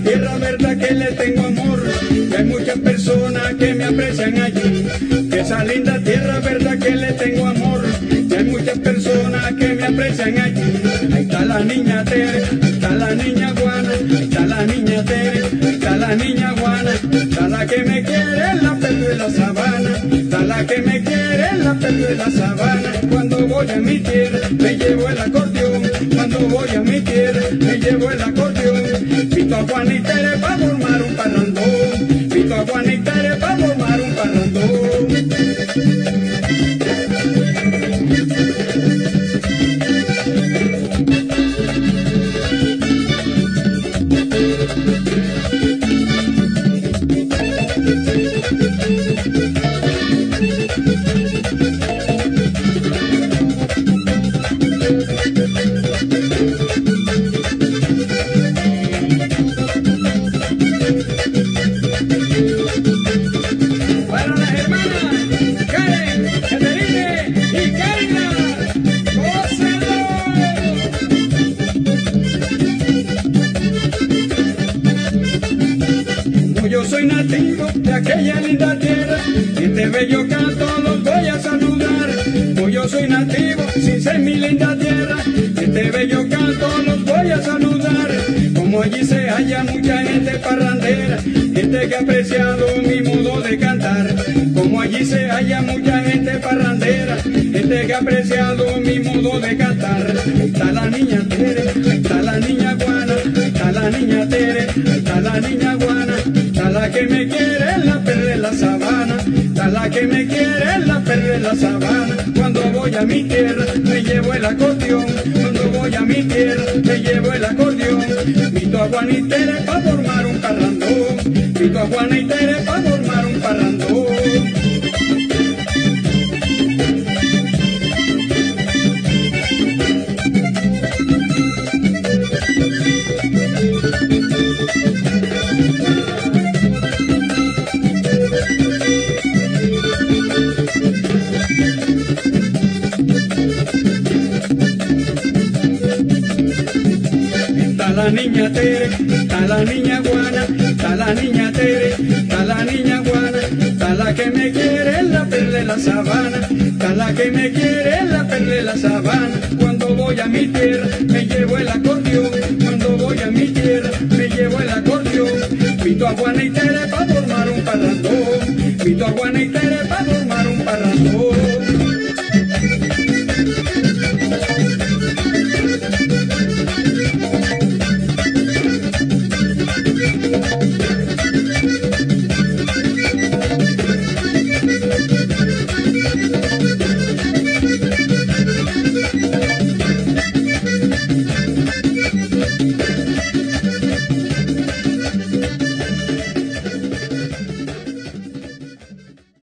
tierra, verdad que le tengo amor. Y hay muchas personas que me aprecian allí. Esa linda tierra, verdad que le tengo amor. Y hay muchas personas que me aprecian allí. Ahí está la niña Tere, ahí está la niña Juana, ahí está la niña Tere, ahí está la niña Juana. Está la que me quiere en la perla de la sabana, está la que me quiere en la perla de la sabana. Cuando voy a mi tierra me llevo el acordeón, cuando voy a mi tierra me llevo el acordeón. Pito a Juana y Tere pa' formar un parrandón, pito a Juana y Tere pa' formar un parrandón. Para las hermanas Karen, Caterine y Karina, ¡gócenlo! Como yo soy nativo de aquella linda tierra, y este bello canto los voy a saludar. Como yo soy nativo, sin ser mi linda tierra, y este bello canto los voy a saludar. Como allí se halla mucha gente parrandera, gente que ha apreciado mi modo de cantar. Como allí se halla mucha gente parrandera, gente que ha apreciado mi modo de cantar. Ahí está la niña Tere, ahí está la niña Juana, ahí está la niña Tere, ahí está la niña Juana. Está la que me quiere en la perla de la sabana, está la que me quiere en la perla de la sabana. Cuando voy a mi tierra me llevo el acordeón, cuando voy a mi tierra me llevo el acordeón. Pito a Juana y Tere pa' formar un parrandón, pito a Juana y Tere pa' formar un parrandón. Está la niña Tere, está la niña Juana, está la niña Tere, está la niña Juana. Está la que me quiere en la perla de la sabana, está la que me quiere en la perla de la sabana. Cuando voy a mi tierra me llevo el acordeón, cuando voy a mi tierra me llevo el acordeón. Pito a Juana y Tere pa' formar un parrandón, pito a Juana y Tere pa' formar un parrandón.